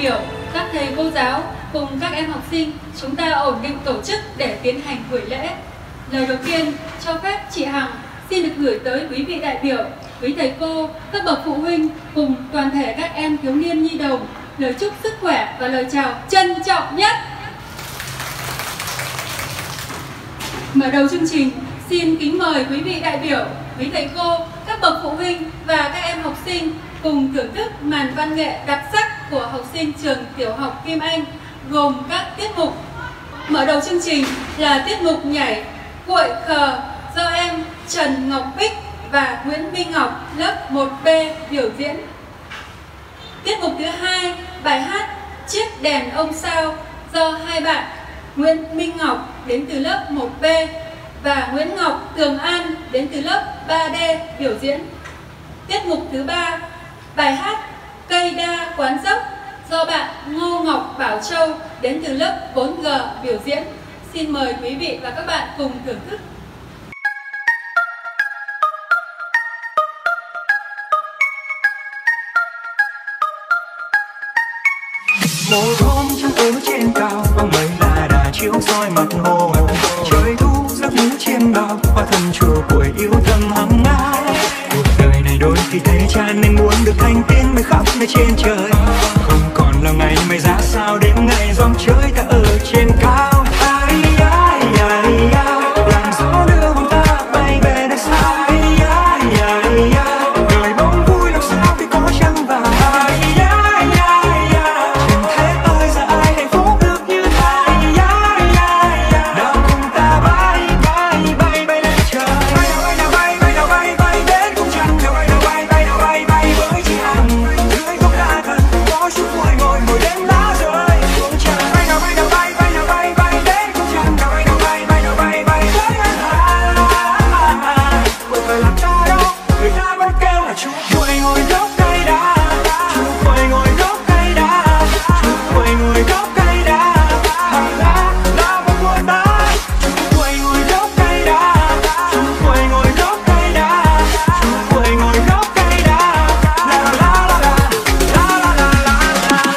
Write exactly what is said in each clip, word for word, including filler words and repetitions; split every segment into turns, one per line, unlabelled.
biểu, các thầy cô giáo cùng các em học sinh, chúng ta ổn định tổ chức để tiến hành buổi lễ. Lời đầu tiên, cho phép chị Hằng xin được gửi tới quý vị đại biểu, quý thầy cô, các bậc phụ huynh cùng toàn thể các em thiếu niên nhi đồng lời chúc sức khỏe và lời chào trân trọng nhất. Mở đầu chương trình, xin kính mời quý vị đại biểu, quý thầy cô, các bậc phụ huynh và các em học sinh cùng thưởng thức màn văn nghệ đặc sắc của học sinh trường tiểu học Kim Anh gồm các tiết mục. Mở đầu chương trình là tiết mục nhảy Cuội Khờ do em Trần Ngọc Bích và Nguyễn Minh Ngọc lớp một B biểu diễn. Tiết mục thứ hai, bài hát Chiếc đèn ông sao do hai bạn Nguyễn Minh Ngọc đến từ lớp một B và Nguyễn Ngọc Tường An đến từ lớp ba D biểu diễn. Tiết mục thứ ba, bài hát Cây đa quán dốc do bạn Ngô Ngọc Bảo Châu đến từ lớp bốn G biểu diễn. Xin mời quý vị và các bạn cùng thưởng thức.
Một hôm trăng ở trên cao, bóng mây là đà chiếu soi mặt hồ. Trời thu giấc ngủ chiêm bao, hoa thân chùa cuối yêu thầm hằng ngày. Cuộc đời này đôi khi thấy chán nên muốn được thành tiên mới khắp nơi trên trời. Không còn là ngày mai ra sao đến ngày dòng chơi ta ở trên cao. Ai ai ai ai, làm gió đưa hồn ta bay về nơi xa. Ai ai ai ai, đời bóng vui làm sao khi có trăng vàng. Ai ai ai ai, trên thế ơi giờ ai hạnh phúc được như ta. Ai ai ai ai, nào cùng ta bay bay bay bay lên trời. Bay nào bay nào bay bay nào bay bay đến cung trăng. Nào bay nào bay bay nào bay bay với chị Hằng. Lưới gốc đa thần có chút vui ngồi ngồi đêm lá rơi xuống trăng. Bay nào bay nào bay bay nào bay bay đến cung trăng. Nào bay nào bay bay nào bay bay với anh Hà. Cuộc đời làm ta đâu người ta vẫn kêu là chú cuội ngồi gốc cây đa. Chú cuội ngồi gốc cây đa. Chú cuội ngồi gốc cây đa. Hằng lá lá bóng của ta. Chú cuội ngồi gốc cây đa. Chú cuội ngồi gốc cây đa. Chú cuội ngồi gốc cây đa. La la la la la la la la la.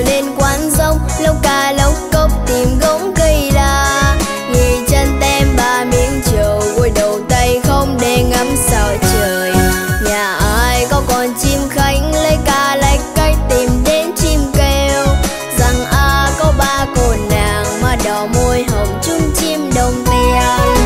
lên quán rông, lốc ca lốc cốc tìm gống cây đa. Nghỉ chân tem ba miếng trầu, gối đầu tay không để ngắm sao trời. Nhà ai có con chim khánh, lấy ca lấy cách tìm đến chim kêu. Rằng a có ba cô nàng mà đỏ môi hồng chung chim đồng tiền.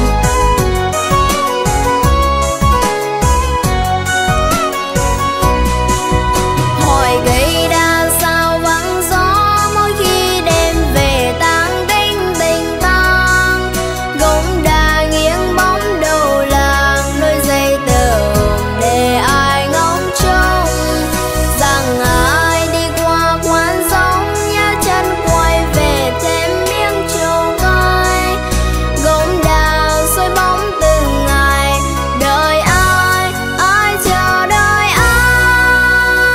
Hỏi cây đa sao vắng gió, mỗi khi đêm về tang tinh tình tang. Gống đa nghiêng bóng đầu làng, đôi giày tờ để ai ngóng trông. Rằng ai đi qua quán giống, nhá chân quay về thêm miếng trầu cay. Gống đa soi bóng từng ngày, đợi ai, ai chờ đợi ai.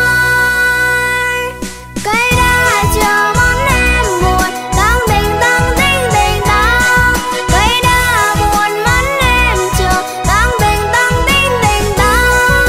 Cây đa chờ món em buồn, tang tình tang tình tình tang. Cây đa buồn món em chờ, tang tình tang tình tình tang.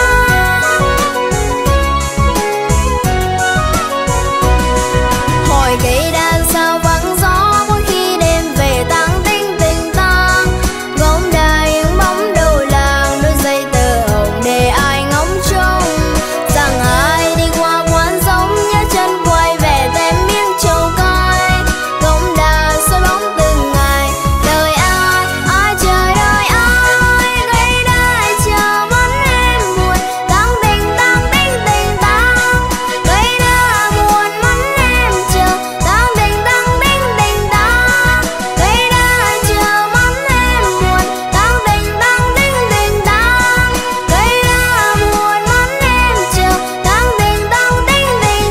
Hỏi cây đa sao vắng gió, mỗi khi đêm về tang tinh tình tang. Gống đa nghiêng bóng đầu làng, đôi giày tờ hồng để ai ngóng trông. Rằng ai đi qua quán giống, nhá chân quay về thêm miếng trầu cay. Gống đa soi bóng từng ngày, đợi ai, ai chờ đợi ai. Cây đa chờ món em buồn, tang tình tang tình tình tang. Cây đa buồn món em chờ, tang tình tang tình tình tang. Cây đa chờ món em buồn, tang tình tang tình tình tang. Cây đa buồn món em chờ, tang tình tang tình tình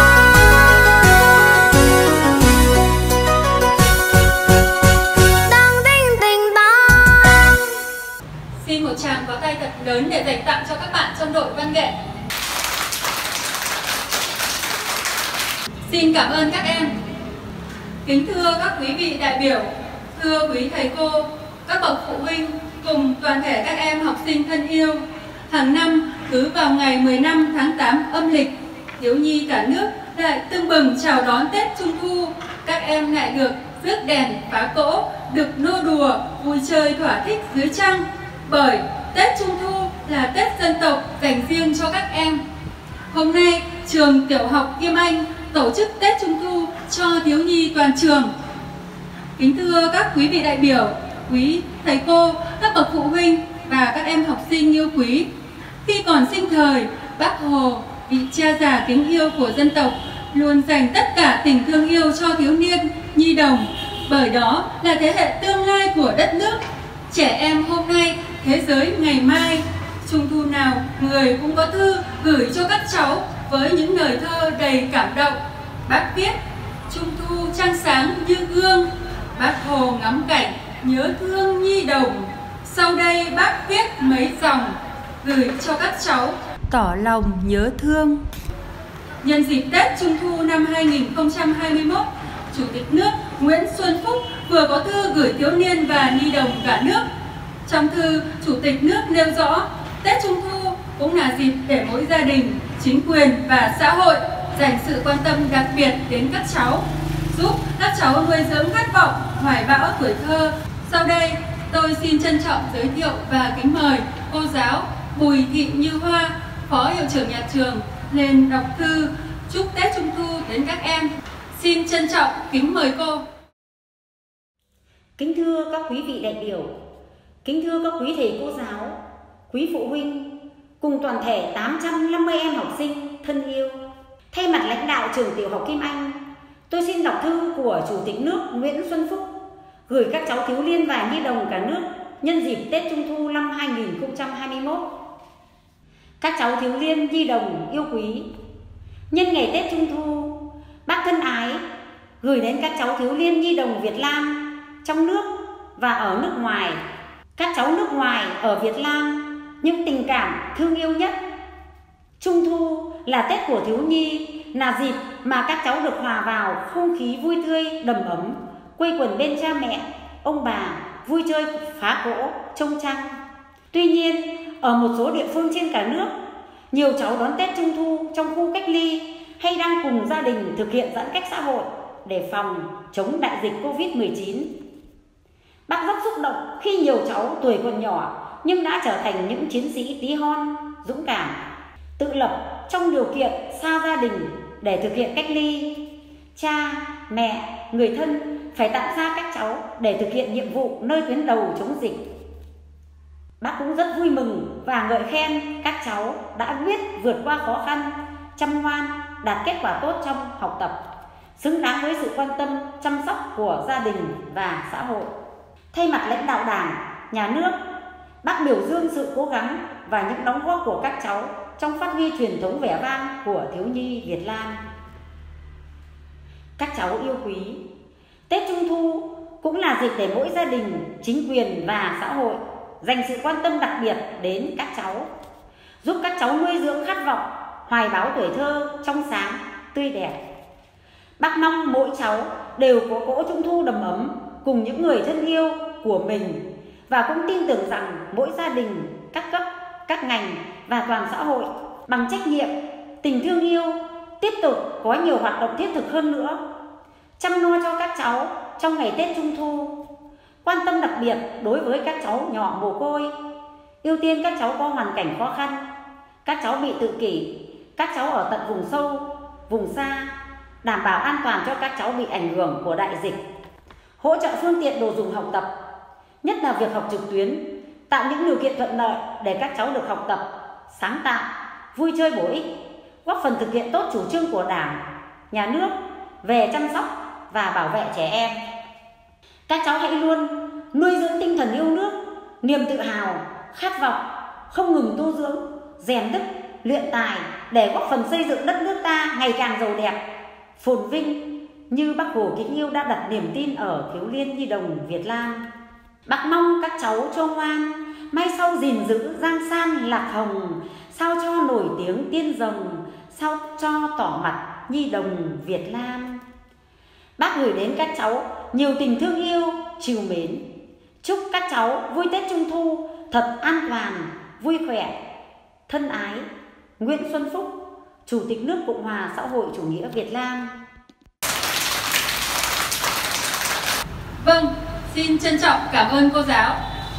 tang. Tang tình tình tang.
Xin một tràng pháo tay thật lớn để dành tặng cho các bạn trong đội văn nghệ. Xin cảm ơn các em. Kính thưa các quý vị đại biểu, thưa quý thầy cô, các bậc phụ huynh cùng toàn thể các em học sinh thân yêu. Hàng năm cứ vào ngày mười lăm tháng tám âm lịch, thiếu nhi cả nước lại tưng bừng chào đón Tết Trung Thu. Các em lại được rước đèn phá cỗ, được nô đùa vui chơi thỏa thích dưới trăng. Bởi Tết Trung Thu là Tết dân tộc dành riêng cho các em. Hôm nay trường tiểu học Kim Anh tổ chức Tết Trung Thu cho thiếu nhi toàn trường. Kính thưa các quý vị đại biểu, quý thầy cô, các bậc phụ huynh và các em học sinh yêu quý. Khi còn sinh thời, Bác Hồ, vị cha già kính yêu của dân tộc, luôn dành tất cả tình thương yêu cho thiếu niên, nhi đồng. Bởi đó là thế hệ tương lai của đất nước. Trẻ em hôm nay, thế giới ngày mai. Trung thu nào người cũng có thư gửi cho các cháu với những lời thơ đầy cảm động. Bác viết: Trung thu trăng sáng như gương, Bác Hồ ngắm cảnh nhớ thương nhi đồng. Sau đây bác viết mấy dòng gửi cho các cháu tỏ lòng nhớ thương. Nhân dịp Tết Trung thu năm hai nghìn không trăm hai mươi mốt, Chủ tịch nước Nguyễn Xuân Phúc vừa có thư gửi thiếu niên và nhi đồng cả nước. Trong thư, Chủ tịch nước nêu rõ Tết Trung thu cũng là dịp để mỗi gia đình, chính quyền và xã hội dành sự quan tâm đặc biệt đến các cháu, giúp các cháu nuôi dưỡng khát vọng, hoài bão tuổi thơ. Sau đây, tôi xin trân trọng giới thiệu và kính mời cô giáo Bùi Thị Như Hoa, Phó Hiệu trưởng nhà trường lên đọc thư chúc Tết Trung thu đến các em. Xin trân trọng kính mời cô.
Kính thưa các quý vị đại biểu, kính thưa các quý thầy cô giáo, quý phụ huynh cùng toàn thể tám trăm năm mươi em học sinh thân yêu. Thay mặt lãnh đạo trường tiểu học Kim Anh, tôi xin đọc thư của Chủ tịch nước Nguyễn Xuân Phúc gửi các cháu thiếu niên và nhi đồng cả nước nhân dịp Tết Trung thu năm hai nghìn không trăm hai mươi mốt. Các cháu thiếu niên nhi đồng yêu quý, nhân ngày Tết Trung thu, bác thân ái gửi đến các cháu thiếu niên nhi đồng Việt Nam trong nước và ở nước ngoài, các cháu nước ngoài ở Việt Nam những tình cảm thương yêu nhất. Trung thu là Tết của thiếu nhi, là dịp mà các cháu được hòa vào không khí vui tươi đầm ấm, quây quần bên cha mẹ, ông bà, vui chơi phá cỗ, trông trăng. Tuy nhiên, ở một số địa phương trên cả nước, nhiều cháu đón Tết Trung thu trong khu cách ly hay đang cùng gia đình thực hiện giãn cách xã hội để phòng chống đại dịch Covid mười chín. Bác rất xúc động khi nhiều cháu tuổi còn nhỏ nhưng đã trở thành những chiến sĩ tí hon, dũng cảm, tự lập trong điều kiện xa gia đình để thực hiện cách ly. Cha, mẹ, người thân phải tạm xa các cháu để thực hiện nhiệm vụ nơi tuyến đầu chống dịch. Bác cũng rất vui mừng và ngợi khen các cháu đã biết vượt qua khó khăn, chăm ngoan, đạt kết quả tốt trong học tập, xứng đáng với sự quan tâm, chăm sóc của gia đình và xã hội. Thay mặt lãnh đạo Đảng, Nhà nước, bác biểu dương sự cố gắng và những đóng góp của các cháu trong phát huy truyền thống vẻ vang của thiếu nhi Việt Nam. Các cháu yêu quý, Tết Trung Thu cũng là dịp để mỗi gia đình, chính quyền và xã hội dành sự quan tâm đặc biệt đến các cháu, giúp các cháu nuôi dưỡng khát vọng, hoài bão tuổi thơ trong sáng, tươi đẹp. Bác mong mỗi cháu đều có cỗ Trung Thu đầm ấm cùng những người thân yêu của mình và cũng tin tưởng rằng mỗi gia đình, các cấp, các ngành và toàn xã hội bằng trách nhiệm, tình thương yêu tiếp tục có nhiều hoạt động thiết thực hơn nữa, chăm lo cho các cháu trong ngày Tết Trung Thu, quan tâm đặc biệt đối với các cháu nhỏ mồ côi, ưu tiên các cháu có hoàn cảnh khó khăn, các cháu bị tự kỷ, các cháu ở tận vùng sâu, vùng xa, đảm bảo an toàn cho các cháu bị ảnh hưởng của đại dịch, hỗ trợ phương tiện đồ dùng học tập, nhất là việc học trực tuyến, tạo những điều kiện thuận lợi để các cháu được học tập, sáng tạo, vui chơi bổ ích, góp phần thực hiện tốt chủ trương của Đảng, Nhà nước về chăm sóc và bảo vệ trẻ em. Các cháu hãy luôn nuôi dưỡng tinh thần yêu nước, niềm tự hào, khát vọng, không ngừng tu dưỡng, rèn đức, luyện tài để góp phần xây dựng đất nước ta ngày càng giàu đẹp, phồn vinh như Bác Hồ kính yêu đã đặt niềm tin ở Thiếu Liên Nhi Đồng Việt Nam. Bác mong các cháu cho ngoan, mai sau gìn giữ giang san lạc hồng, sao cho nổi tiếng tiên rồng, sao cho tỏ mặt Nhi Đồng Việt Nam. Bác gửi đến các cháu nhiều tình thương yêu, trìu mến. Chúc các cháu vui Tết Trung Thu thật an toàn, vui khỏe, thân ái. Nguyễn Xuân Phúc, Chủ tịch nước Cộng hòa xã hội chủ nghĩa Việt Nam.
Vâng, xin trân trọng cảm ơn cô giáo.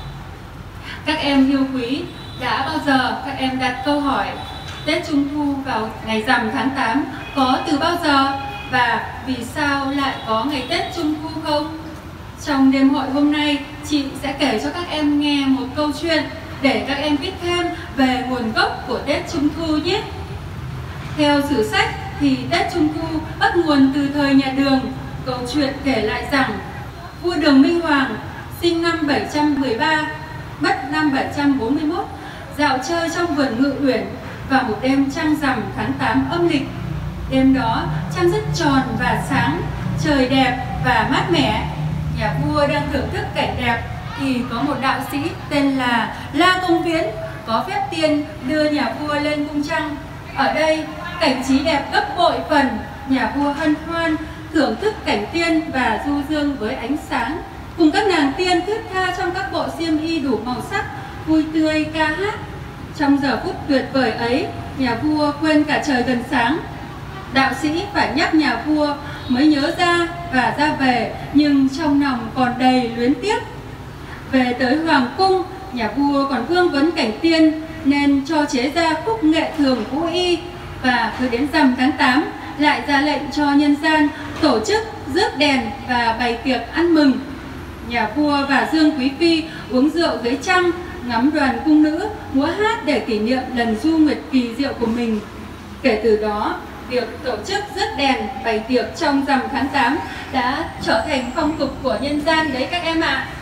Các em yêu quý, đã bao giờ các em đặt câu hỏi Tết Trung Thu vào ngày rằm tháng tám có từ bao giờ và vì sao lại có ngày Tết Trung Thu không? Trong đêm hội hôm nay, chị sẽ kể cho các em nghe một câu chuyện để các em biết thêm về nguồn gốc của Tết Trung Thu nhé. Theo sử sách thì Tết Trung Thu bắt nguồn từ thời nhà Đường. Câu chuyện kể lại rằng vua Đường Minh Hoàng sinh năm bảy trăm mười ba, mất năm bảy trăm bốn mươi mốt, dạo chơi trong vườn Ngự Uyển vào một đêm trăng rằm tháng tám âm lịch. Đêm đó trăng rất tròn và sáng, trời đẹp và mát mẻ. Nhà vua đang thưởng thức cảnh đẹp thì có một đạo sĩ tên là La Công Viễn có phép tiên đưa nhà vua lên cung trăng. Ở đây cảnh trí đẹp gấp bội phần, nhà vua hân hoan thưởng thức cảnh tiên và du dương với ánh sáng, cùng các nàng tiên thướt tha trong các bộ xiêm y đủ màu sắc, vui tươi ca hát. Trong giờ phút tuyệt vời ấy, nhà vua quên cả trời gần sáng. Đạo sĩ phải nhắc nhà vua mới nhớ ra và ra về, nhưng trong lòng còn đầy luyến tiếc. Về tới hoàng cung, nhà vua còn vương vấn cảnh tiên nên cho chế ra khúc nghệ thường vũ y, và cứ đến rằm tháng tám lại ra lệnh cho nhân gian tổ chức rước đèn và bày tiệc ăn mừng. Nhà vua và Dương Quý Phi uống rượu dưới trăng, ngắm đoàn cung nữ múa hát để kỷ niệm lần du nguyệt kỳ diệu của mình. Kể từ đó, việc tổ chức rước đèn bày tiệc trong rằm tháng tám đã trở thành phong tục của nhân gian đấy các em ạ. À.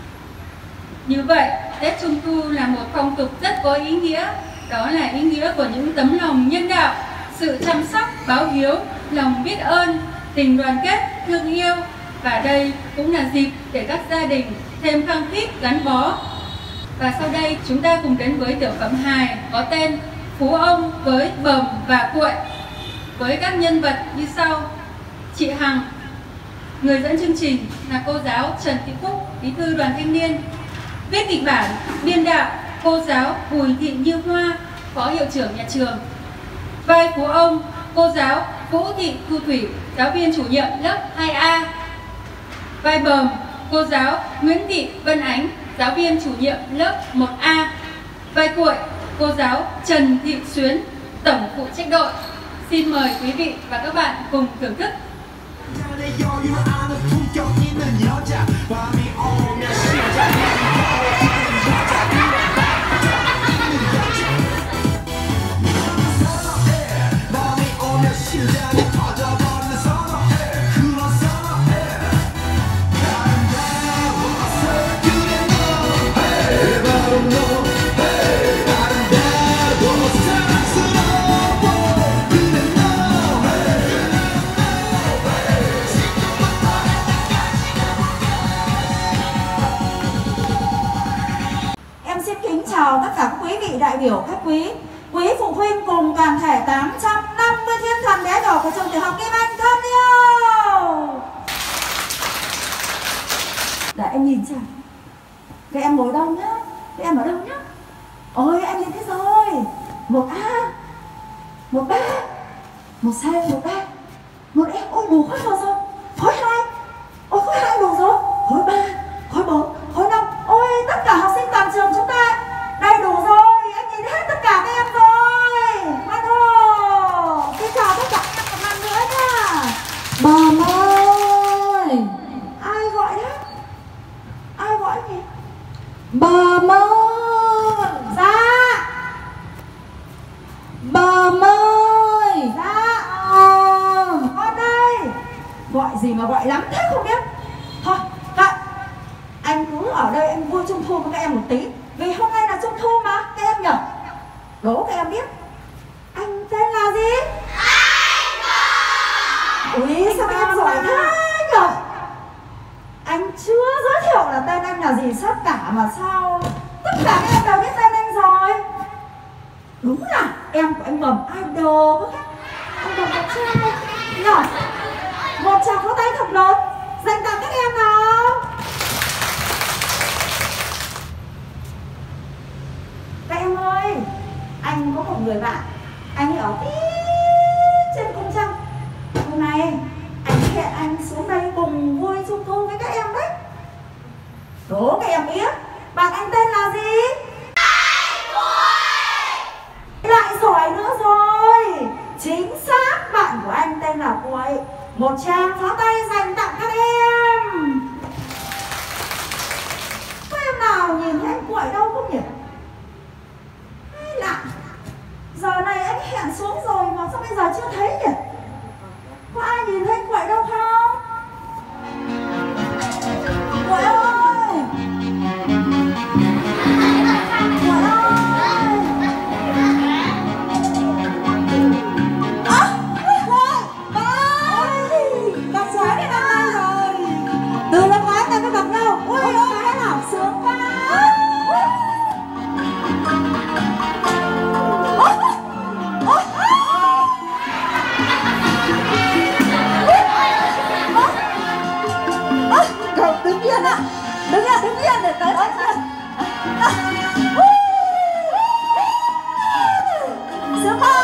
Như vậy, Tết Trung Thu là một phong tục rất có ý nghĩa. Đó là ý nghĩa của những tấm lòng nhân đạo, sự chăm sóc, báo hiếu, lòng biết ơn, tình đoàn kết, thương yêu. Và đây cũng là dịp để các gia đình thêm khăng khít gắn bó. Và sau đây chúng ta cùng đến với tiểu phẩm hài có tên Phú Ông với Bờm và Cuội, với các nhân vật như sau. Chị Hằng, người dẫn chương trình là cô giáo Trần Thị Cúc, bí thư đoàn thanh niên. Viết kịch bản, biên đạo cô giáo Bùi Thị Như Hoa, phó hiệu trưởng nhà trường. Vai Phú Ông cô giáo Vũ Thị Thu Thủy, giáo viên chủ nhiệm lớp hai A. Vai bờm, cô giáo Nguyễn Thị Vân Ánh, giáo viên chủ nhiệm lớp một A. Vai cuội, cô giáo Trần Thị Xuyến, tổng phụ trách đội. Xin mời quý vị và các bạn cùng thưởng thức.
Chào tất cả quý vị đại biểu, khách quý, quý phụ huynh cùng toàn thể tám trăm năm mươi thiên thần bé nhỏ của trường tiểu học Kim Anh thân yêu. Để em nhìn xem, các em ngồi đâu nhá, các em ở đâu nhá. Ôi em nhìn thấy rồi, một A, một B, một C, một D, một E. Ôi đủ khối một rồi, khối hai, ôi khối hai đủ rồi, khối ba, khối bốn, khối năm. Ôi tất cả học sinh toàn trường chúng ta đầy đủ rồi, anh nhìn hết tất cả các em rồi. Ngoan hồ. Xin chào tất cả các em một lần nữa nha. Bờm ơi, ai gọi đấy? Ai gọi nhỉ? Bờm ơi. Dạ. Bờm ơi. Dạ. Ờ, con đây. Gọi gì mà gọi lắm thế không biết. Thôi, vậy anh cứ ở đây anh vui trung thu với các em một tí. Vì hôm nay là trung thu mà, các em nhỉ? Đố các em biết anh tên là gì? Anh Bờm. Ui sao em giỏi thế nhỉ? Anh chưa giới thiệu là tên anh là gì tất cả mà sao tất cả các em đều biết tên anh rồi. Đúng là em của anh Bờm idol quá. Anh Bờm đẹp trai nhỉ? Một tràng vỗ tay thật lớn dành tặng các em nào. Các em ơi, anh có một người bạn, anh ấy ở tí trên cung trăng. Hôm nay anh hẹn anh xuống đây cùng vui trung thu với các em đấy. Đố các em biết bạn anh tên là gì? Anh Cuội. Lại giỏi nữa rồi. Chính xác, bạn của anh tên là Cuội. Một tràng pháo tay dành tặng các em. Có em nào nhìn thấy anh Cuội đâu không nhỉ? Lạ, giờ này anh hẹn xuống rồi mà sao bây giờ chưa thấy nhỉ? Có ai nhìn thấy Cuội đâu không? Cuội ơi! Cuội ơi! Ơ! Cuội! Ôi! Gặp giỏi cái năm nay rồi! Từ năm ngoái ta mới gặp nhau. Ôi ôi! Cái nào sướng quá! Đứng yên ạ, đứng yên, đứng yên để tới đây. Sướng quá.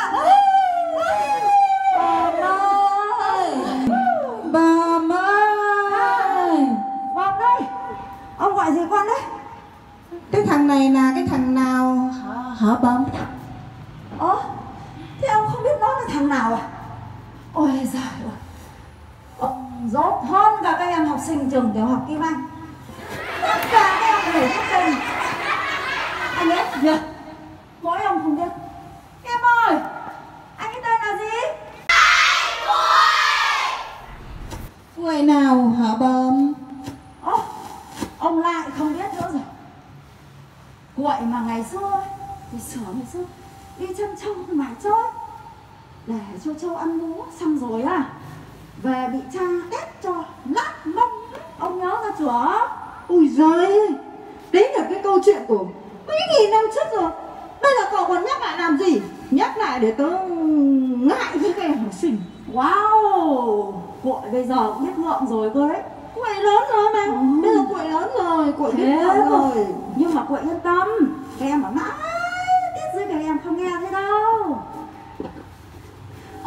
Bờm ơi, Bờm ơi. Bờm đây, ông gọi gì con đấy? Cái thằng này là cái thằng nào hả Bờm? Ơ, thế ông không biết nó là thằng nào à? Ôi giời ơi, ông dốt hơn cả các em học sinh trường tiểu học Kim Anh. Tất cả các em đều biết tên anh ấy nhỉ? Mỗi ông không biết. Em ơi, anh ấy tên là gì? Anh Cuội. Cuội nào hả Bờm? Ồ, ông lại không biết nữa rồi. Cuội mà ngày xưa thì sửa ngày xưa đi chân trâu mải chơi để cho trâu ăn lúa, xong rồi à về bị cha đét cho lát mông. Ông nhớ ra chưa? Ui giời, đấy là cái câu chuyện của mấy nghìn năm trước rồi. Bây giờ cậu còn nhắc lại làm gì? Nhắc lại để tớ ngại với các em học sinh. Wow, Cuội bây giờ cũng biết ngượng rồi cơ đấy. Cuội lớn rồi mà. Ừ. Bây giờ Cuội lớn rồi, Cuội biết ngượng rồi. Nhưng mà Cuội yên tâm, các em bảo mãi tiết dưới các em không nghe thế đâu.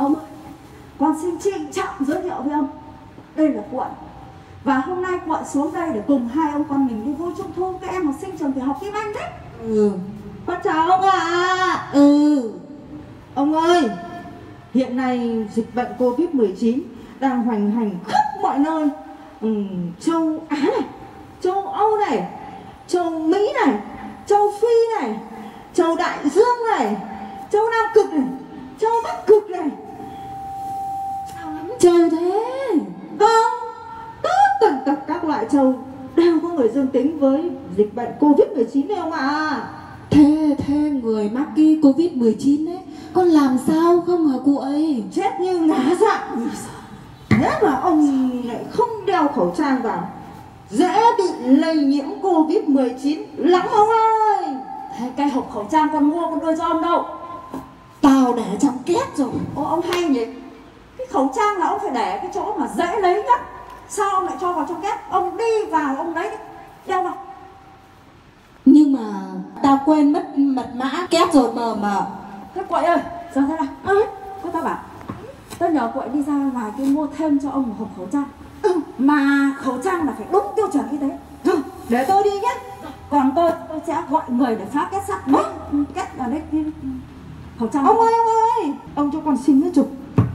Con xin trịnh trọng giới thiệu với ông, đây là Cuội. Và hôm nay Cuội xuống đây để cùng hai ông con mình đi vui trung thu các em học sinh trường tiểu học Kim Anh đấy.
Ừ.
Con chào ông ạ. À.
Ừ.
Ông ơi, hiện nay dịch bệnh Covid mười chín đang hoành hành khắp mọi nơi. Ừ, châu Á này, châu Âu này, châu Mỹ này, châu Phi này, châu Đại Dương này, châu Nam Cực này, châu Bắc Cực này. Sao lắm
Châu thế.
vâng, tất tần tật các loại châu đều có người dương tính với dịch bệnh Covid mười chín này ông ạ. À.
Thế, thế người mắc cái Covid mười chín đấy, con làm sao không hả cụ ấy?
Chết như ngá dạng. Nếu mà ông lại không đeo khẩu trang vào, dễ bị lây nhiễm Covid mười chín lắm ông ơi.
Thế cái hộp khẩu trang con mua con đưa cho ông đâu? Tao để trong két rồi.
Ô ông hay nhỉ. Cái khẩu trang là ông phải để cái chỗ mà dễ lấy nhất. Sao ông lại cho vào trong két? Ông đi vào ông lấy đi, đeo vào.
Nhưng mà tao quên mất mật mã két rồi mờ mờ.
Thế Cuội ơi, giờ thế này, ừ. Cô ta bảo tôi nhờ Cuội đi ra ngoài kia mua thêm cho ông một hộp khẩu trang. Ừ. Mà khẩu trang là phải đúng tiêu chuẩn y tế. Ừ. Để tôi đi nhé. Còn tôi, tôi sẽ gọi người để phá két sắt. Đấy, két ở đây khẩu trang. Ông ơi, ông ơi, ông cho con xin cái chục.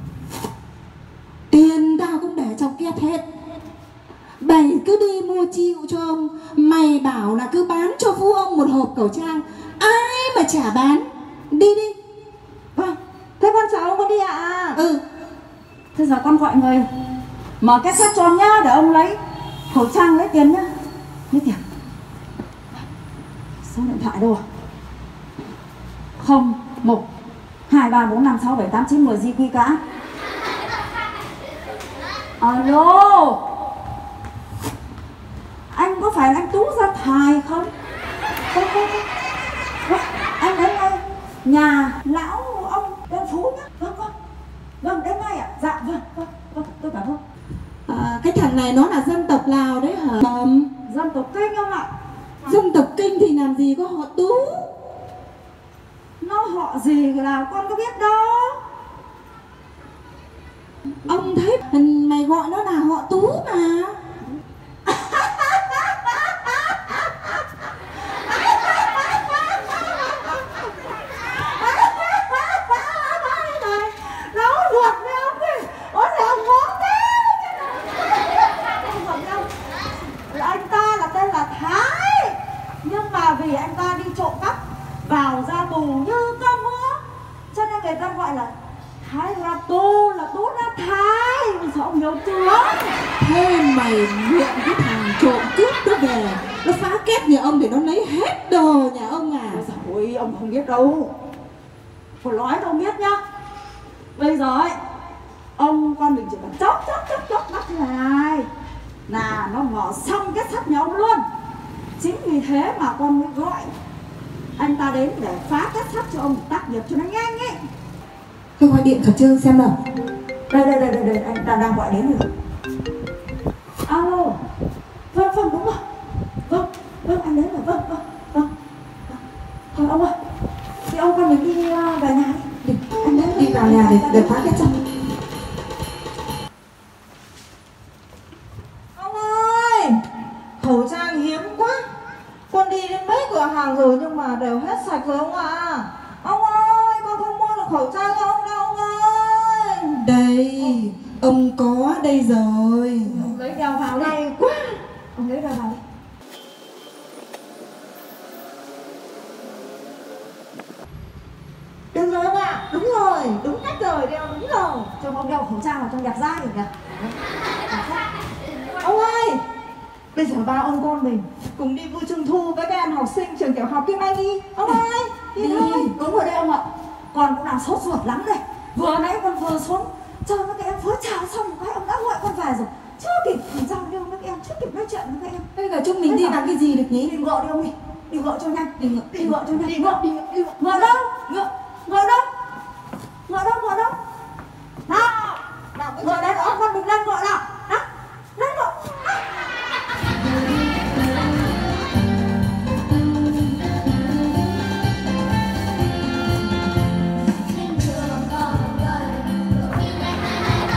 Tiền tao cũng để trong két hết. Mày cứ đi mua chịu cho ông. Mày bảo là cứ bán cho Phú ông một hộp khẩu trang, ai mà chả bán. Đi đi.
Vâng, thế con chào ông con đi ạ. À.
Ừ.
Thế giờ con gọi người mở két sắt cho nhá, để ông lấy khẩu trang, lấy tiền nhá. Lấy tiền. Số điện thoại đâu? Không một hai ba bốn năm sáu bảy tám chín mười di quy cả. Alo, anh có phải anh Tú Gia Thái không? Không không không. Anh đến đây nhà lão ông Đen Phú nhá. Vâng vâng. Vâng đến ngay ạ. À? Dạ vâng vâng vâng tôi cảm ơn.
À, cái thằng này nó là dân tộc Lào đấy hả? Bầm.
Dân tộc Kinh không ạ?
Dân tộc Kinh thì làm gì có họ Tú.
Nó họ gì là con có biết đâu.
Ông thấy mày gọi nó là họ Tú mà.
Nó ruột với ông đi. Ôi trời ông ngó thế. Anh ta là tên là Thái. Nhưng mà vì anh ta đi trộm cắp, vào ra tù như cơm mưa, cho nên người ta gọi là Thái là Tú, là Tú là Thái. Sao ông hiểu chưa?
Thế mày mượn cái thằng trộm cướp đó về, nó phá két nhà ông để nó lấy hết đồ nhà ông à?
Ôi ông không biết đâu. Phải nói cho ông biết nhá. Bây giờ ấy, ông con mình chỉ cần chốc chốc chốc chốc mắt thế này là nó mở xong kết sắt nhà ông luôn. Chính vì thế mà con mới gọi anh ta đến để phá kết sắt cho ông, tác nghiệp cho nó nhanh ấy.
Tôi gọi điện khẩn trương xem nào.
Đây đây đây đây, đây. Anh ta đang gọi đến rồi. Alo. Vâng vâng đúng rồi. Vâng vâng anh đến rồi. Vâng vâng vâng. Thôi ông ơi, thì ông con mình đi uh, về nhà đi. Anh đến
Đi vào nhà để, để phá kết sắt.
Ông ơi, khẩu trang hiếm quá. Con đi đến mấy cửa hàng rồi nhưng mà đều hết sạch rồi ông ạ. À. Ông ơi, con không mua được khẩu trang cho ông đâu ông ơi.
Đây, ông có đây rồi.
Ông lấy đeo vào đi. Này quá. Ông lấy đeo vào đi. Đúng rồi ông ạ, đúng rồi, đúng cách rồi, đeo đúng rồi. Cho ông đeo khẩu trang vào trong đẹp da rồi kìa. Ông ơi, bây giờ ba ông con mình cùng đi vui trung thu với các em học sinh trường tiểu học Kim Anh đi. Ông ơi, đi, đi thôi. Đúng rồi đây ông ạ. Con cũng đang sốt ruột lắm đây. Vừa nãy con vừa xuống chơi với các em vừa chào xong một cái ông đã gọi con về rồi. Chưa kịp giao lưu với các em, chưa kịp nói chuyện với các em.
Bây giờ chúng mình đi làm cái gì được nhỉ?
Đi gọi đi ông đi. Đi gọi cho nhanh.
Đi gọi,
đi gọi cho nhanh. Đi gọi, đi gọi, đi gọi. Gọi đâu? Gọi, gọi đâu? Gọi đâu, gọi đâu? Nào, nào, gọi đấy, ông con mình lên gọi nào. Nào, lên gọi.
Hãy subscribe cho kênh Ghiền Mì Gõ để không bỏ lỡ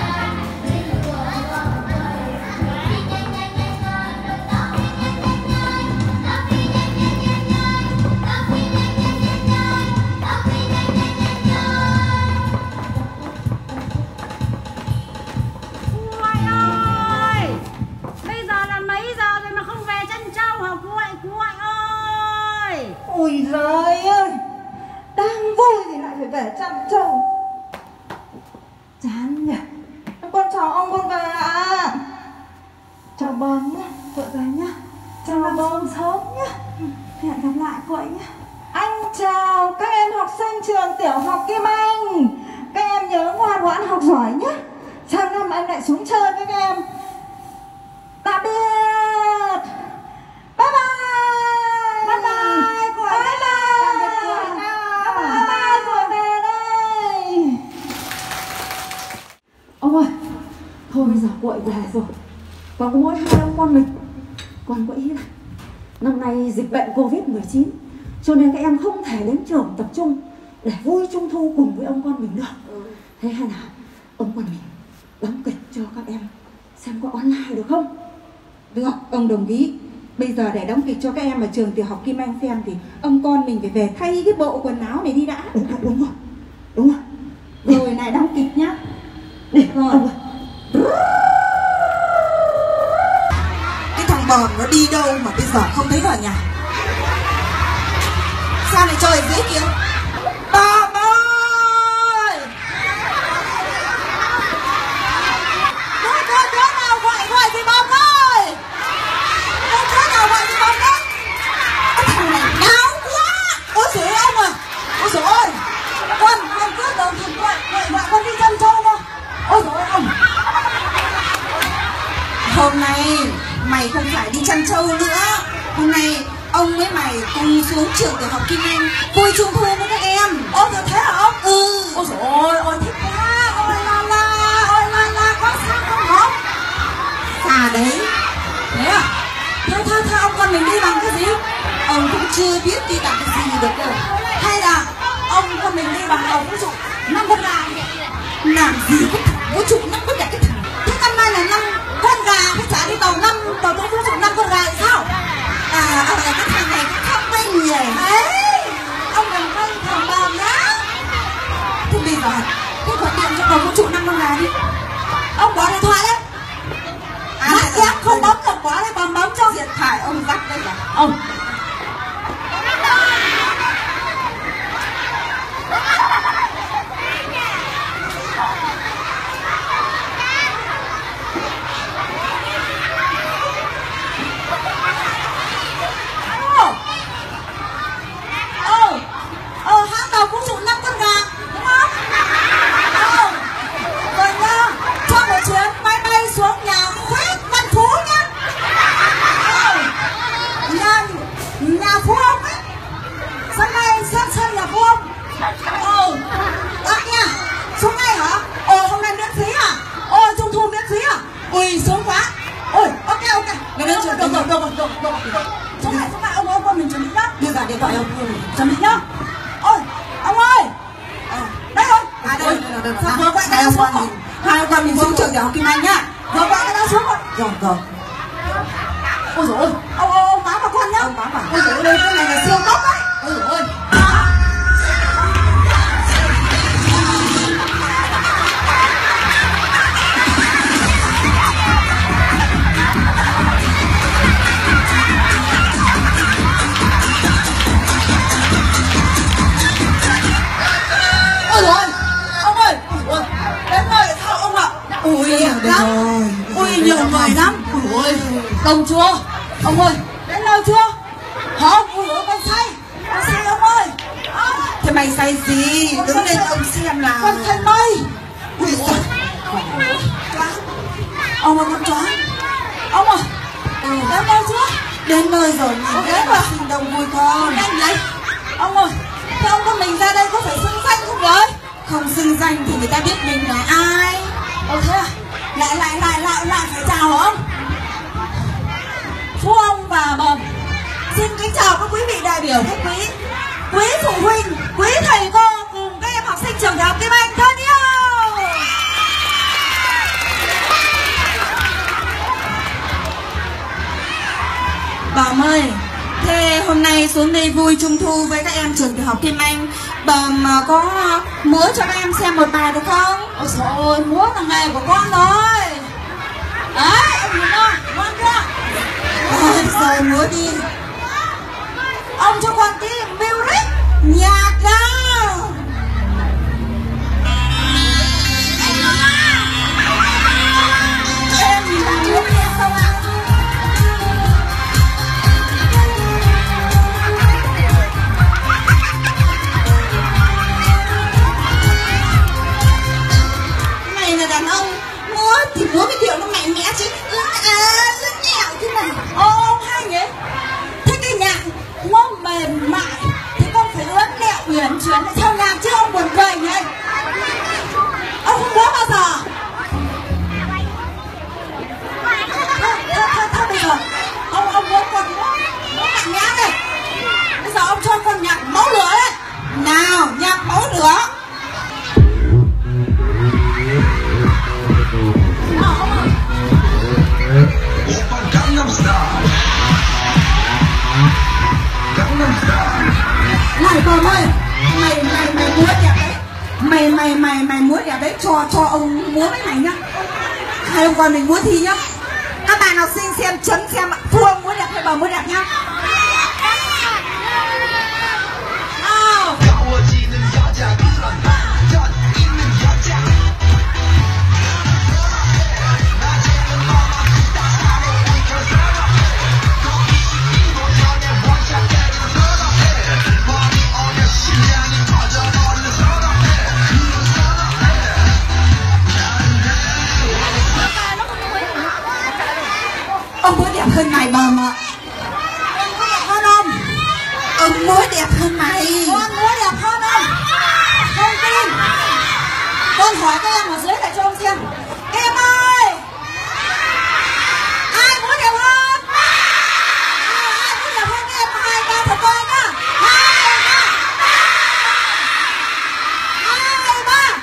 Ôi giời ơi, đang vui thì lại phải về chăn trâu. Chán nhỉ. Con chào ông con về ạ. Chào bom nhá, vợ gái nhá. Chào bom sớm nhá. Hẹn gặp lại cô ấy nhá. Anh chào các em học sinh trường tiểu học Kim Anh. Các em nhớ ngoan ngoãn học giỏi nhé. Sang năm anh lại xuống chơi với các em. Tạm biệt. Bye bye. Bye bye. Của bye bye. Tạm biệt của. Bye bye. Của về đây. Ông ơi, thôi bây giờ cuội về rồi. Còn có mỗi hai ông con mình. Còn có ý là năm nay dịch bệnh Covid mười chín, cho nên các em không thể đến trường tập trung để vui trung thu cùng với ông con mình được. Thế hay là ông con mình đóng kịch cho các em xem có online được không? Được, ông đồng ý. Bây giờ để đóng kịch cho các em ở trường tiểu học Kim Anh xem thì ông con mình phải về thay cái bộ quần áo này đi đã. Đúng, đúng, đúng rồi. Đúng rồi. Rồi này đóng kịch nhá. Đi, rồi. Ông ơi.
Cái thằng bòn nó đi đâu mà bây giờ không thấy vào nhà? Sao lại trời dưới kia? Bom ơi! Đứa đứa đứa nào gọi gọi gì Bom ơi? Đứa đứa nào gọi gì Bom đấy? Cái thằng này đau quá! Ôi dồi ôi ông à! Ôi dồi ôi! Con, con cứ đầu thằng gọi, gọi gọi con đi chăn trâu thôi. Ôi dồi ôi ông! Hôm nay mày không phải đi chăn trâu nữa. Hôm nay ông với mày cùng xuống trường tiểu học Kim Anh vui trung thu với các em. Ôi thật thế hả ông? Ừ. Ôi dồi ôi, ôi thích quá. Ôi la la, ôi la la, có sao không không? À đấy. Thế à? Thôi thôi thôi ông con mình đi bằng cái gì? Ông cũng chưa biết đi bằng cái gì được đâu. Hay là ông con mình đi bằng đầu vũ trụ năm con gà? Làm gì có thằng vũ trụ năm con gà cái thằng. Thế năm nay là năm con gà phải trả đi tàu năm tàu vũ trụ năm con gà thì sao? À, à, cái thằng này cũng thông minh nhỉ. Đấy, ông đừng quên thằng Bom nhá. Thế bây giờ, thế gọi điện cho tàu vũ trụ năm con gà đi. Ông bỏ điện thoại đấy. À, mắt ghép không bấm được quá đấy, Bom bấm cho. Điện thoại ông dắt đây là ông. Đông chưa? Ông ơi, đến lâu chưa? Hả? Ôi ôi, con say. Con say ông ơi. À. Thế mày say gì? Đứng lên ông xem nào. Con say mây. Ui ôi. Choáng. Ông ơi, con choáng. Ông ơi. Ừ. Đến đâu chưa? Đến nơi rồi. Nhìn đến mà. Xin đông vui con. Nhanh đấy. Ông ơi, thế ông con mình ra đây có phải xưng danh không vậy? Không xưng danh thì người ta biết mình là ai. Ồ thế à? Lại lại lại lại lại phải chào hả ông? Phú ông và Bom xin kính chào các quý vị đại biểu khách quý, quý phụ huynh, quý thầy cô cùng các em học sinh trường đại học Kim Anh thân yêu. Bom ơi, thế hôm nay xuống đây vui trung thu với các em trường tiểu học Kim Anh, Bom có múa cho các em xem một bài được không? Ôi trời ơi, múa là nghề của con rồi. Đấy, em nhìn không? Ngon chưa? Rồi, rồi múa đi. Ông cho con tí mưu múa cái điệu nó mạnh mẽ chứ. À, rất nhẹo thế này. Ô, ông hay nhỉ? Thế cái nhạc nó mềm mại thì con phải ướn lẹo uyển chuyển theo nhạc chứ ông buồn cười nhỉ? Ông không múa bao giờ? Thôi, thôi, thôi bây giờ ông ông múa con múa mạnh mẽ đây. Bây giờ ông cho con nhạc máu lửa đấy. Nào, nhạc máu lửa. Này con ơi, mày mày mày múa đẹp đấy. Mày mày mày mày múa đẹp đấy, cho cho ông múa với mày nhá. Hai ông con mình múa thi nhá. Các bạn học sinh xem chấm xem Thu ông múa đẹp hay bà múa đẹp nhá. Nào. Ông múa đẹp hơn mày bà mà. Con ông. Ông múa đẹp hơn mày. Con múa đẹp hơn ông. Không tin. Con hỏi các em ở dưới lại cho ông xem. Em ơi, ai múa đẹp hơn? Ai múa đẹp hơn em? Hai ba thật coi nhá. Hai ba. Hai ba.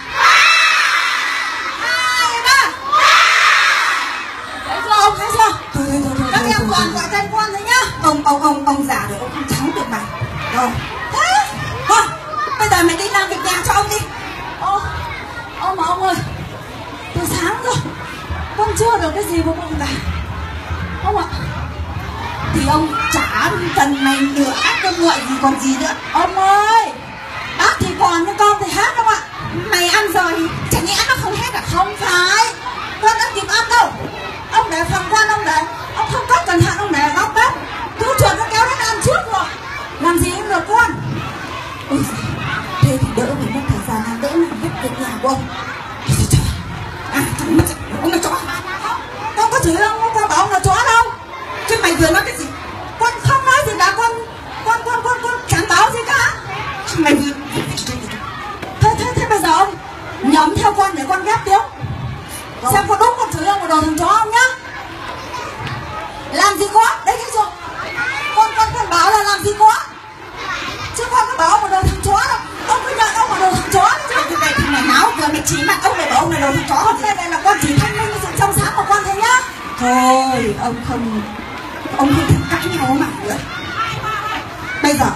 Hai ba. Thấy chưa ông, thấy chưa? Thôi thôi thôi thôi. Các em toàn gọi tên con thôi nhá. Ông ông ông ông già rồi, ông không thắng được mày. Rồi. Thế. Thôi, bây giờ mày đi làm việc nhà cho ông đi. Ô, ô mà ông ơi, từ sáng rồi con chưa được cái gì của ông cả. Ông ạ, thì ông chả cần mày nửa ác cơm nguội gì còn gì nữa. Ông ơi, bác thì còn nhưng con thì hết không ạ. Mày ăn rồi chả nhẽ nó không hết à? Không phải, con đã kịp ăn đâu. Ông để phần quan ông để, ông không có cẩn thận ông để góc bếp, chú chuột nó kéo đến ăn trước rồi. Làm gì cũng được con. Ôi giời, thế thì đỡ phải mất thời gian ăn, đỡ làm hết việc nhà của ông. À, ông là chó. Con có chửi ông, con bảo ông là chó đâu. Chứ mày vừa nói cái gì? Con không nói gì đã, con con con con con chẳng báo gì cả. Mày vừa thế thế thế bây giờ ông nhầm theo con để con ghép tiếng. Xem có đúng con chửi ông một đồ thằng chó không nhá. Làm gì có, đấy thấy chưa? Con con con bảo là làm gì có. Chứ con có bảo ông một đồ thằng chó đâu. Ông cứ nhận ông một đồ thằng chó chứ. Cái này thằng này náo vừa mày chỉ mặt ông này bảo ông là đồ thằng chó. Hôm nay này là con chỉ thanh minh sự trong sáng của con thôi nhá. Thôi ông không, ông không thể cãi nhau mà nữa. Bây giờ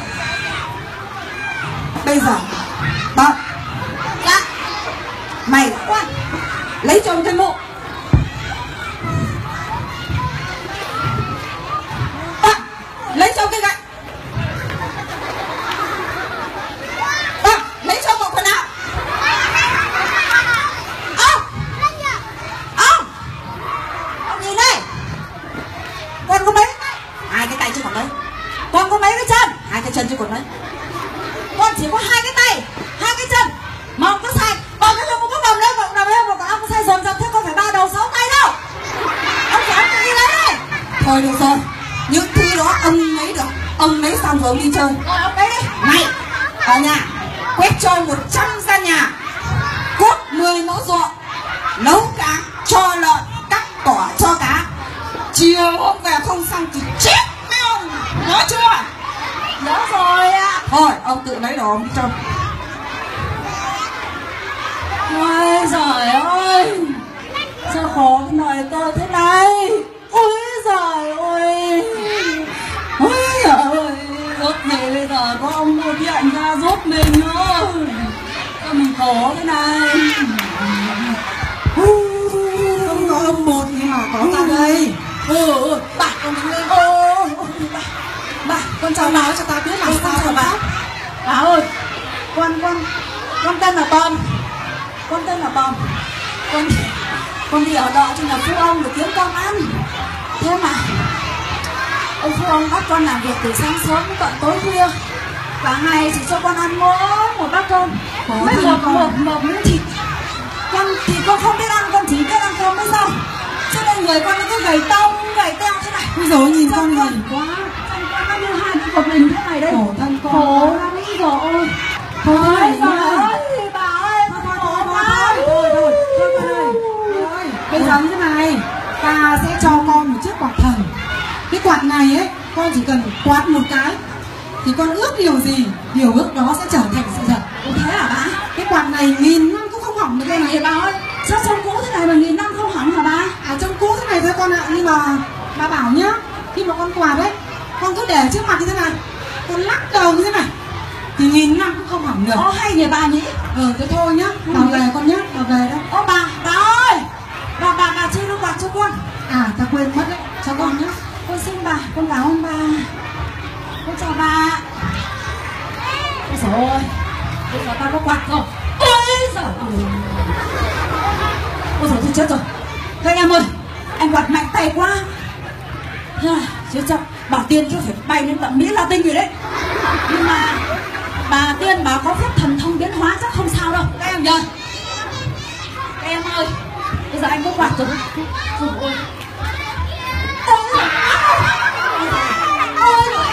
Bây giờ Bác Dạ Mày là quan, lấy cho ông cái mộ. Bác lấy cho ông cái gậy. Bác lấy cho ông bộ quần áo. Ông Ông Ông nhìn đây. Con có mấy tay? Hai cái tay chứ còn mấy. Con có mấy cái chân? Hai cái chân chứ còn mấy. Con chỉ có hai cái tay, hai cái chân. Mà ông có sai, còn cái không có vòng lên, vòng nào lên, còn ông có sai dồn dập thế con phải ba đầu sáu tay đâu. Ông phải ông đi lấy đây. Thôi được rồi, những thứ đó ông lấy được, ông lấy xong rồi ông đi chơi. Rồi ông lấy đi. Này, ở nhà quét cho một trăm gian nhà, cốt mười mẫu ruộng, nấu cá cho lợn, cắt cỏ cho cá. Chiều ông về không xong thì chết ông, nhớ chưa? Nhớ rồi ạ. À. Thôi ông tự lấy đồ ông đi chơi. Ôi giời ơi, sao khổ cái đời tôi thế này. Ôi giời ơi, ôi giời ơi, giúp này bây giờ có ông mua điện ra giúp mình nữa. Sao mình khổ thế này. Không có ông một thì mà có ta đây. Ừ, bà con đứng lên. Ô, bà, bà, con chào nói cho ta biết làm sao rồi bà. Bà ơi, con, con, con tên là Bom. Con tên là Bom. Con, con đi ở đợ cho nhà phú ông để kiếm con ăn. Thế mà ông phú ông bắt con làm việc từ sáng sớm đến tận tối khuya. Cả ngày chỉ cho con ăn mỗi một bát cơm, mấy một, một, một miếng thịt. Con thì con không biết ăn, con chỉ biết ăn cơm. cơm mới xong. Cho nên người con nó cứ gầy tông, gầy teo thế này.
Ôi dồi nhìn con gầy quá.
Thân con nó như hai cái cột mình thế này đây.
Khổ thân con.
Khổ lắm rồi. Ôi.
Thôi
Trời ơi, bà ơi,
thôi
khổ
thôi
quá.
thôi thôi thôi thôi con ơi. Thôi bây giờ như thế này, ta sẽ cho con một chiếc quạt thần. Cái quạt này ấy, con chỉ cần quạt một cái thì con ước điều gì, điều ước đó sẽ trở thành sự thật.
Ủa thế à bà?
Cái quạt này nghìn năm cũng không hỏng được đây này.
Bà ơi, sao trông cũ thế này mà nghìn năm không hỏng hả bà?
À trông cũ thế này thôi con ạ, nhưng mà bà bảo nhá, khi mà con quạt ấy, con cứ để trước mặt như thế này, con lắc đầu như thế này thì nghìn năm cũng không hỏng được.
Ô hay nhỉ bà nhỉ?
Ừ thế thôi nhá, bà về con nhá, bà về đâu.
Ô bà, bà ơi, bà bà bà chưa đưa quạt cho con.
À ta quên mất đấy, cho con nhá.
Con xin bà, con cảm ơn bà. Con chào bà. Ôi dồi ôi, bây giờ tao có quạt rồi. Ôi giời ơi. Ôi dồi tôi chết rồi. Các em ơi, anh quạt mạnh tay quá. Chứ chắc bà Tiên chứ phải bay đến tận Mỹ Latin rồi đấy. Nhưng mà bà Tiên bà có phép thần thông biến hóa chắc không sao đâu. Các em nhờ. Các em ơi, bây giờ anh có quạt rồi. Ôi ôi. Ôi ôi. Ôi ôi.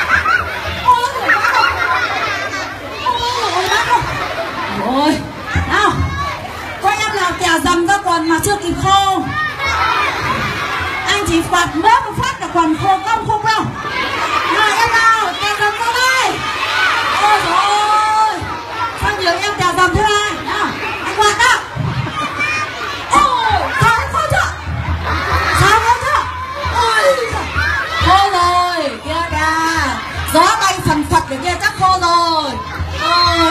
Ôi, nào, có em nào kẻ dầm ra quần mà chưa kịp khô. Anh chỉ quạt mớp một phát là quần khô không khô đâu. Nào em nào, kẻ dầm ra đây. Ôi trời ơi, sao nhiều em kẻ dầm thế này. Nào, anh quạt đó. Ôi, sao khô chưa? Sao khô chưa? Ôi, khô rồi, kia kìa. Gió bay phần phật để kia chắc khô rồi. Ôi.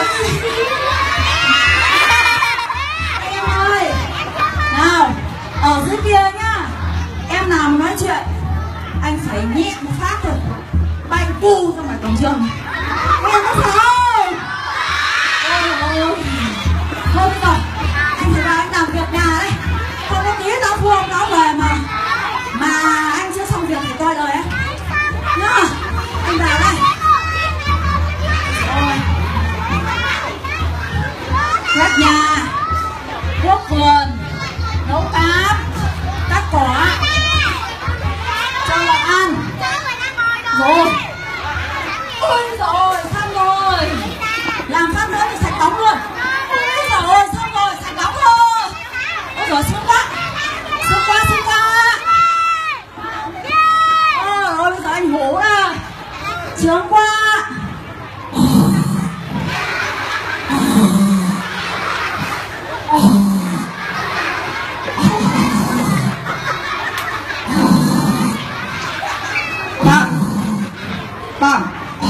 Em ơi, nào, ở dưới kia nhá, em nào mà nói chuyện, anh phải nhẹ một phát thôi, bay bu ra ngoài cổng trường. Em có phải không? Ôi ôi, thôi bây giờ, anh phải vào anh làm việc nhà đấy. Không có tí tao thua ông đó về mà, mà anh chưa xong việc thì coi đời ấy. Nhá, anh vào đây. Rồi. Quét nhà, cuốc vườn, nấu cám, cắt cỏ, cho lợn ăn. Rồi. Ôi rồi, xong rồi. Làm phát nữa thì sạch bóng luôn. Ôi rồi, xong rồi, sạch bóng luôn. Ôi rồi, sướng quá. Sướng quá, sướng quá. Ôi ôi, bây giờ anh ngủ rồi. Sướng quá.
Ba.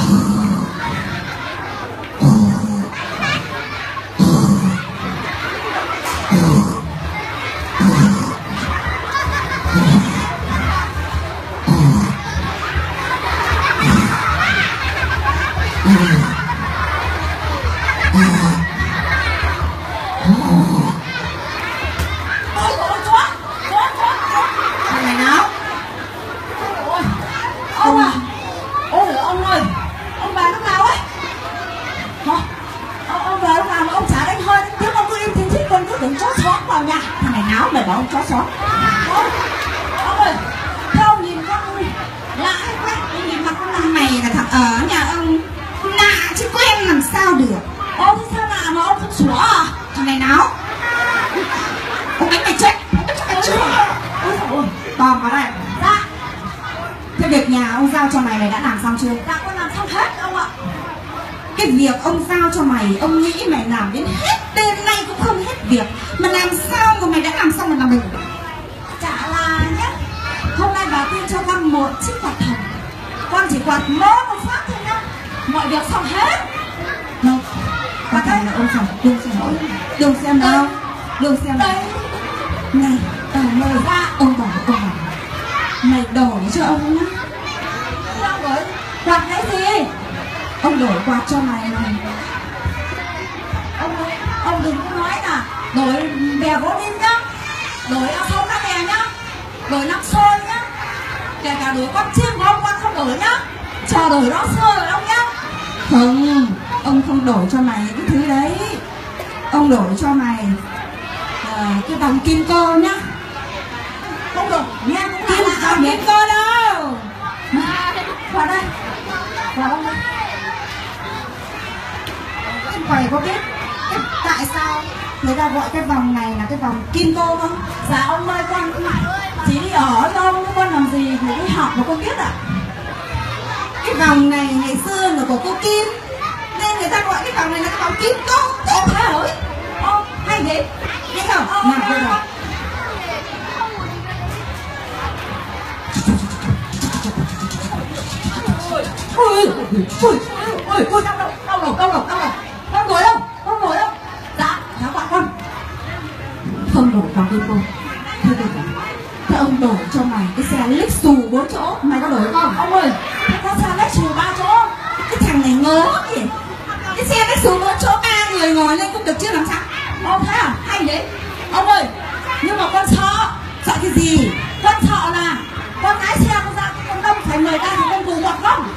Ông à, ôi ông ơi, ông về lúc nào ấy? Hả? Ông, ông về lúc nào mà ông chả đánh hơi đánh tiếng, ông cứ im thiên thích, con cứ tưởng chó xóm vào nhà. Thằng này náo mày bảo ông chó xóm. Ôi, ông ơi, theo ông nhìn con lạ hay quen, ông nhìn mặt con lạ.
Mày là thằng ở nhà ông lạ chứ quen làm sao được.
Ôi, thế sao lạ mà ông không sủa à?
Thằng này náo. Ông đánh mày chết.
Ôi trời ơi,
Bom vào đây.
dạ.
Thế việc nhà ông giao cho mày mày đã làm xong chưa?
Dạ con làm xong hết ông ạ.
Cái việc ông giao cho mày, ông nghĩ mày làm đến hết đêm nay cũng không hết việc. Mà làm sao mà mày đã làm xong rồi làm mình?
Chả là nhá, hôm nay bà Tiên cho con một chiếc quạt thần. Con chỉ quạt mớ một phát thôi nhá, mọi việc xong hết.
Đâu? Quạt thần là ông phải đừng xem đâu. Đừng xem đâu. Đừng xem đâu.
Đây.
Này, ông ơi,
Dạ.
ông bảo ông bảo mày đổi cho ông nhá.
Sao vậy? Quạt cái gì?
Ông đổi quạt cho mày này.
Ông ông đừng có nói là đổi bè gỗ đinh nhá, đổi áo sâu cá bè nhá, đổi năm xôi nhá, kể cả đổi con chim của ông con không đổi nhá, chờ đổi đó xưa rồi ông nhá.
Không, ông không đổi cho mày cái thứ đấy. Ông đổi cho mày à, cái vòng kim cô nhá. có biết cái, tại sao người ta gọi cái vòng này là cái vòng kim cô không?
Dạ ông ơi, con chỉ đi ở thôi, con làm gì thì đi học mà con biết ạ.
Cái vòng này ngày xưa là của cô Kim, nên người ta gọi cái vòng này là cái vòng kim cô.
Ô thế hả? Ô hay vậy,
nghe không?
Ô,
nào đây rồi.
Ui, ui, ui, ui, đau đầu, đau đầu, đau đầu, đau đầu. Con ngồi đâu? Con ngồi đâu? Dạ, dạ gọi con.
Không đổi vòng kim cô. Thôi được rồi. Thế ông đổi cho mày cái xe Lexus bốn chỗ, mày có đổi không?
Ông ơi, thế con xe Lexus ba chỗ.
Cái thằng này ngớ gì? Cái xe Lexus bốn chỗ ba người ngồi lên cũng được chứ làm sao?
Ô thế à? Hay vậy. Ông ơi, nhưng mà con sợ.
Sợ cái gì?
Con sợ là con lái xe con ra con đông phải mười ca thì con cùng một không?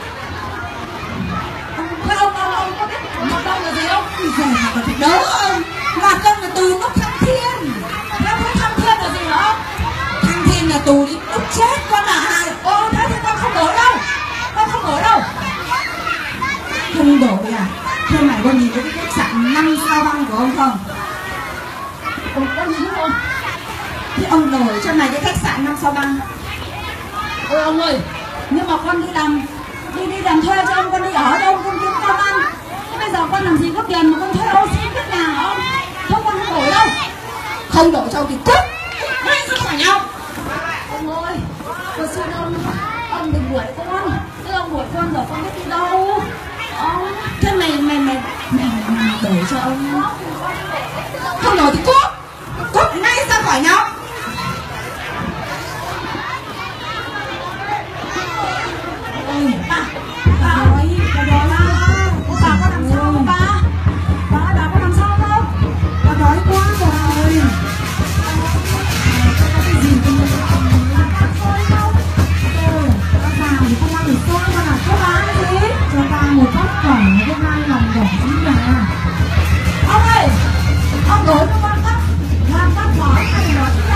Thế ông, ông, ông có biết một đông là gì không?
Giờ mà còn phải đỡ ông. Mà con là tù lúc thăng thiên.
Thế không thăng thiên là gì hả?
Thăng thiên là tù đi lúc chết con à.
Ô thế thì con không đổi đâu. Con không đổi đâu.
Không đổi à? Thế mày có nhìn thấy cái khách sạn năm sao băng của ông không?
Ồ, con nhìn không?
Thế ông đổi cho mày cái khách sạn năm sao băng.
Ôi ông ơi, nhưng mà con đi làm đi đi làm thuê cho ông, con đi ở đâu con kiếm công ăn. Thế bây giờ con làm gì có tiền mà con thuê ô xin biết nhà hả ông? Thôi con không đổi đâu.
Không đổi cho ông thì cút. Ngay ra khỏi nhau.
Ông ơi, con xin ông, ông đừng đuổi con. Thế ông đuổi con rồi con biết đi đâu. Ông,
Thế mày mày mày mày, mày đổi cho ông. Không đổi thì cút. Cút ngay ra khỏi nhau.
ôi, bà, bà ơi, bà đói mà. Bà có làm sao không bà? Bà ơi, bà có làm sao không?
Bà đói quá rồi. Cái gì cũng không làm bát xôi đâu. Ừ, bác nào thì không ăn được xôi, con nào có bán cái gì? Cho ta một bát cỏng với hai lòng đỏ chính là.
Ông ơi, ông đổi cho con cắt làm bát giỏi hay là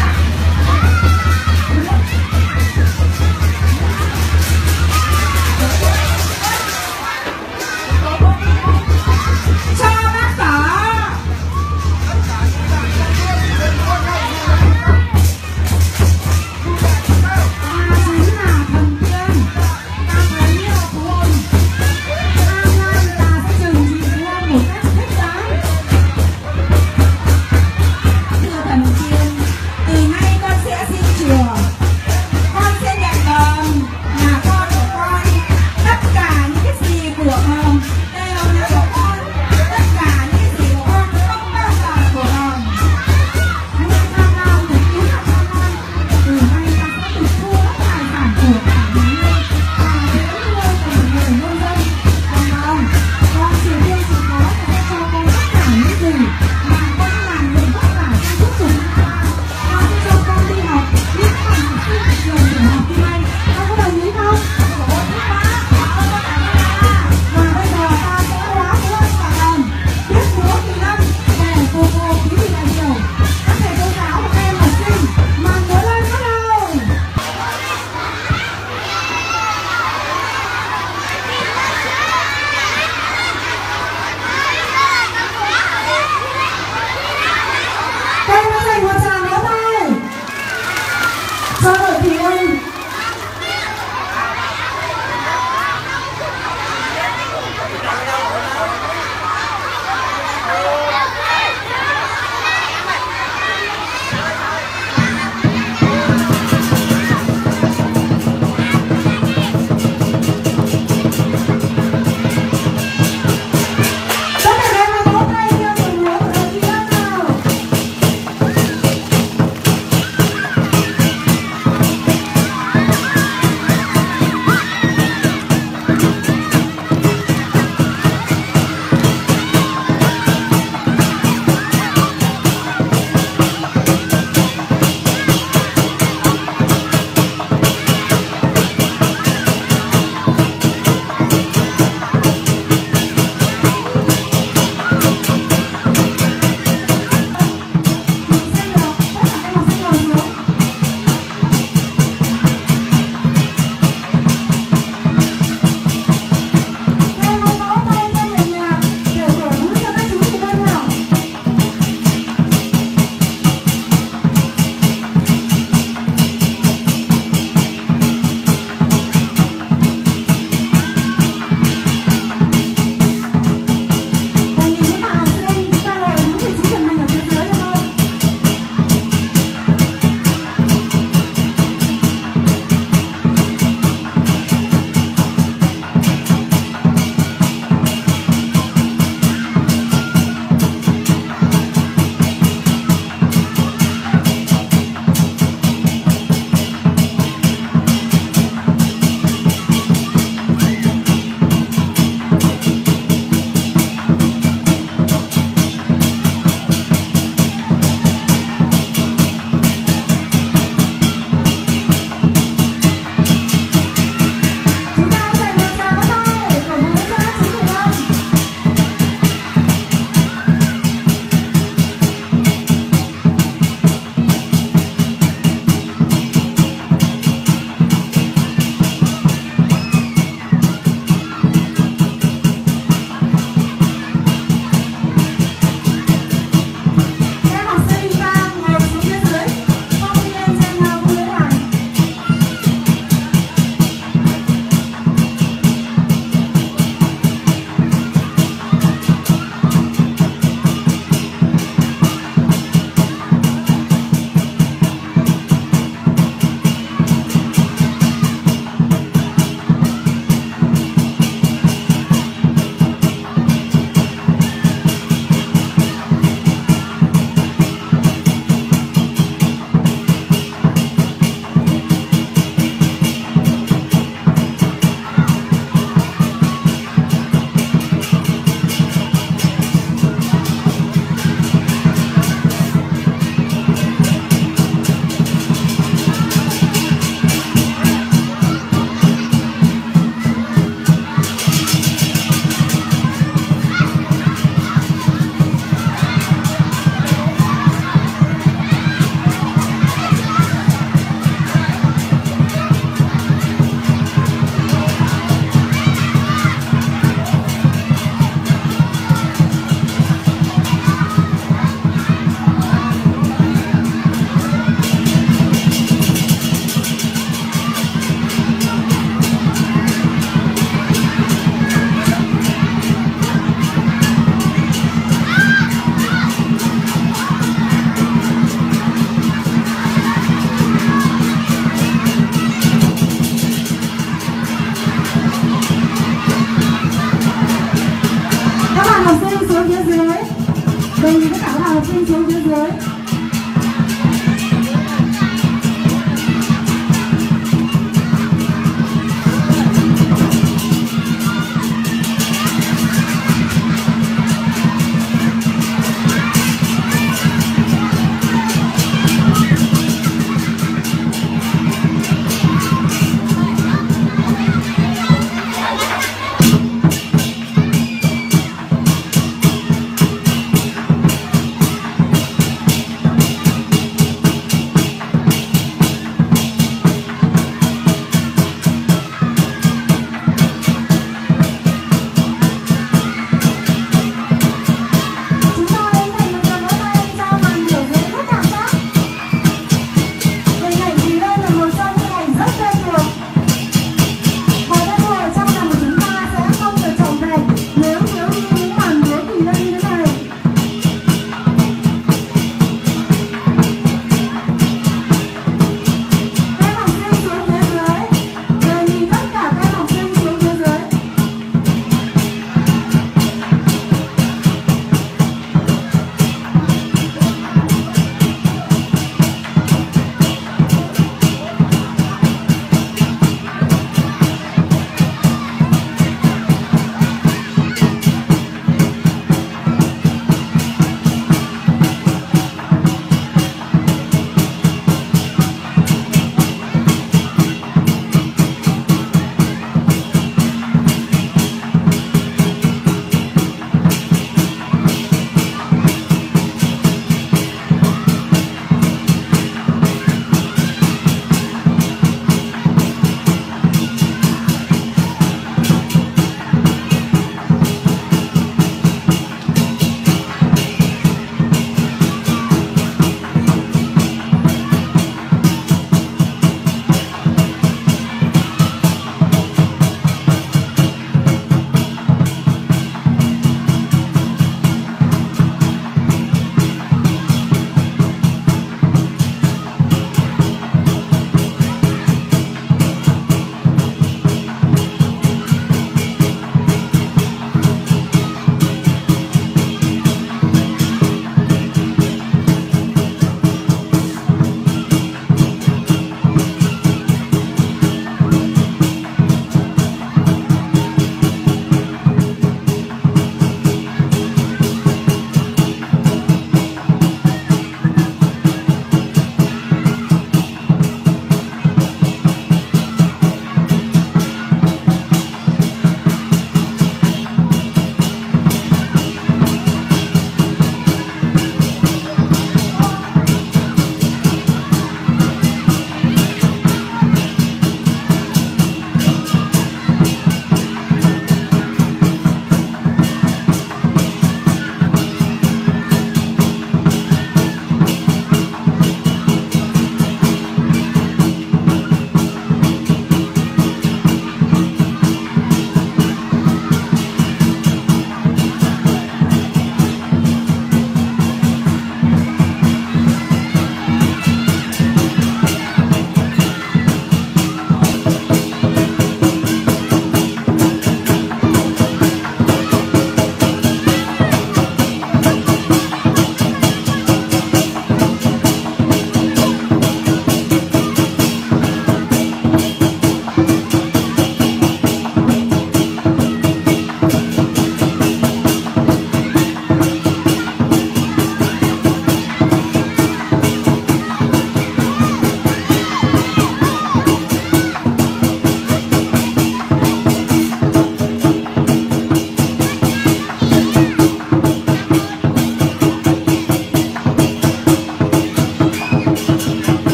dưới. Đề nghị tất cả các bạn học sinh xuống phía dưới.